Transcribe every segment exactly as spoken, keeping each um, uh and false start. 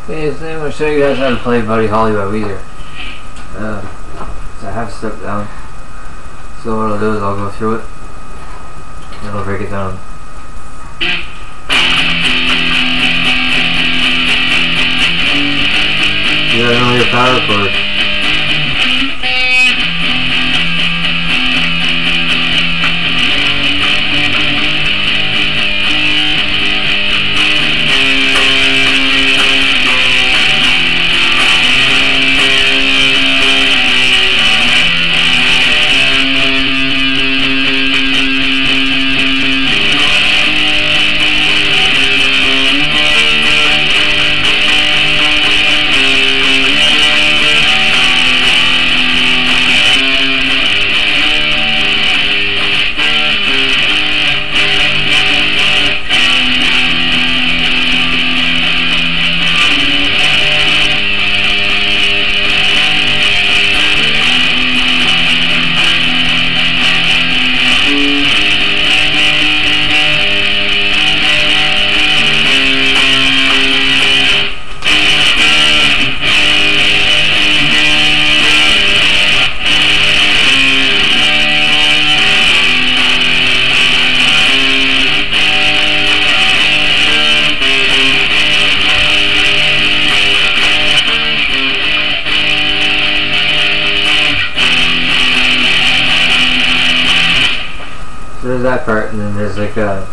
Okay, today I'm going to show you guys how to play Buddy Holly by Weezer. Uh, so I have stepped down. So what I'll do is I'll go through it and I'll break it down. You gotta know your power chord. So there's that part, and then there's like a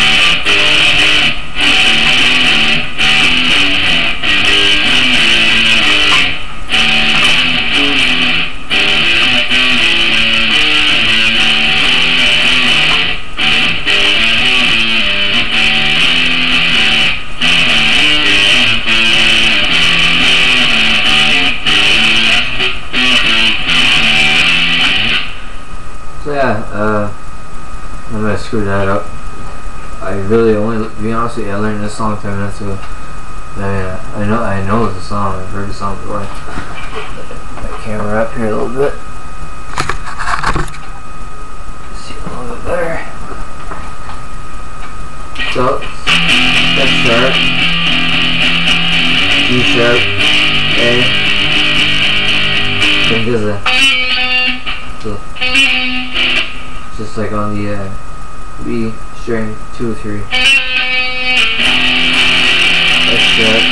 so yeah, uh I'm gonna screw that up. I really only, to be honest with you, I learned this song ten minutes ago. Yeah, I know, I know the song. I've heard the song before. Put my camera up here a little bit. See a little bit better. So, F sharp, G sharp, A. Then there's a so, just like on the uh, B string two three. F sharp,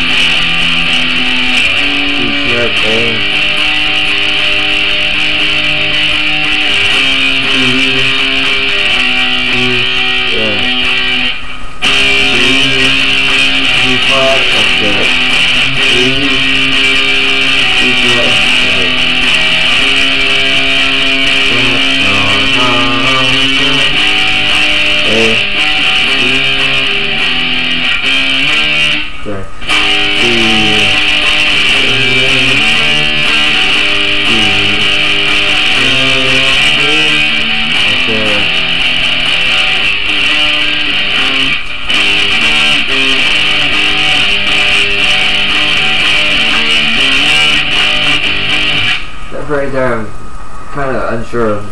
G sharp, A, E, E, yeah, E, G flat, F sharp, E, G flat, right. Sorry. That right there, I'm kind of unsure of.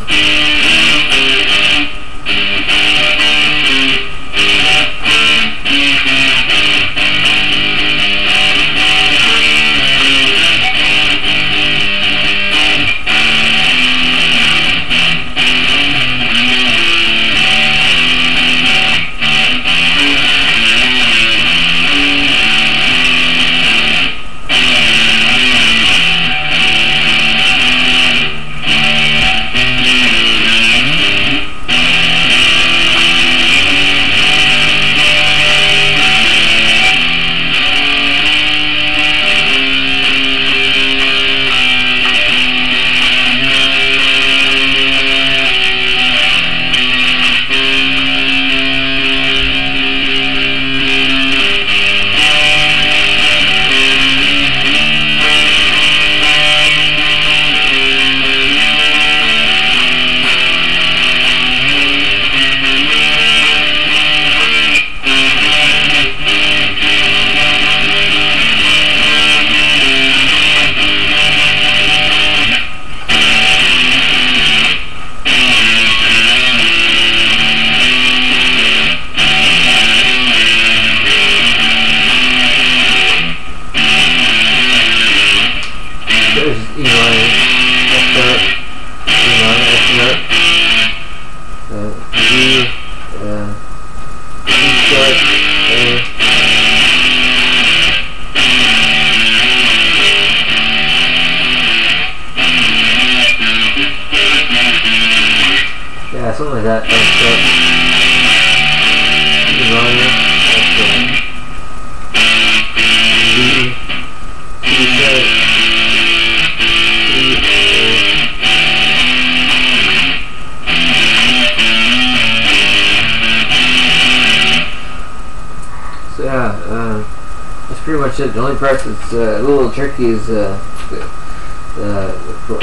that's pretty much it. The only part that's uh, a little tricky is uh, the, uh, the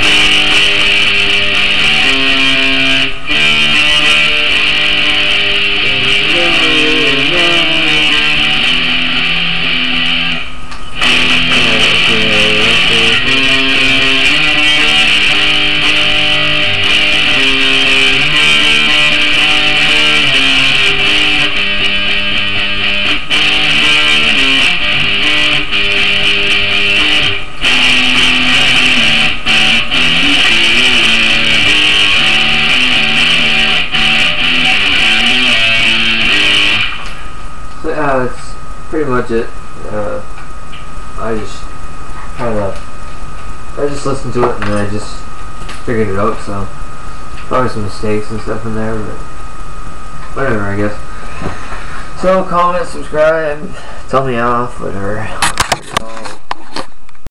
So yeah, that's pretty much it. Uh, I just kind of, I just listened to it and then I just figured it out. So probably some mistakes and stuff in there, but whatever, I guess. So comment, subscribe, tell me off, whatever.